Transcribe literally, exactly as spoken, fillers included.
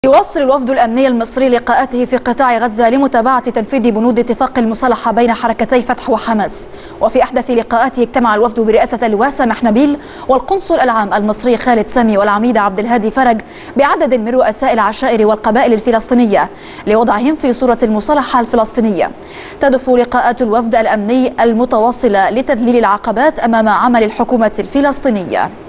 يواصل الوفد الأمني المصري لقاءاته في قطاع غزة لمتابعة تنفيذ بنود اتفاق المصالحة بين حركتي فتح وحماس. وفي أحدث لقاءاته اجتمع الوفد برئاسة اللواء سامح نبيل والقنصل العام المصري خالد سامي والعميد عبد الهادي فرج بعدد من رؤساء العشائر والقبائل الفلسطينية لوضعهم في صورة المصالحة الفلسطينية. تهدف لقاءات الوفد الأمني المتواصلة لتذليل العقبات أمام عمل الحكومة الفلسطينية.